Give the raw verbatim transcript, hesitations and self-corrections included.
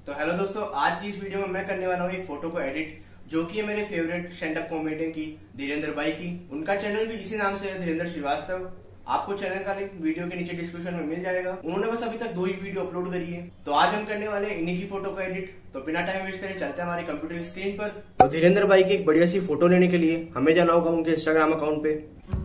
तो हेलो दोस्तों, आज की इस वीडियो में मैं करने वाला हूँ एक फोटो को एडिट, जो कि है मेरे फेवरेट स्टैंड अप कॉमेडियन की धीरेन्द्र भाई की। उनका चैनल भी इसी नाम से है, धीरेन्द्र श्रीवास्तव। आपको चैनल का लिंक वीडियो के नीचे डिस्क्रिप्शन में मिल जाएगा। उन्होंने बस अभी तक दो ही वीडियो अपलोड करी है, तो आज हम करने वाले हैं इन्हीं की फोटो को एडिट। तो बिना टाइम वेस्ट करे चलते हैं हमारे कंप्यूटर की स्क्रीन पर। तो धीरेन्द्र भाई की एक बढ़िया सी फोटो लेने के लिए हमें जाना होगा उनके इंस्टाग्राम अकाउंट पे।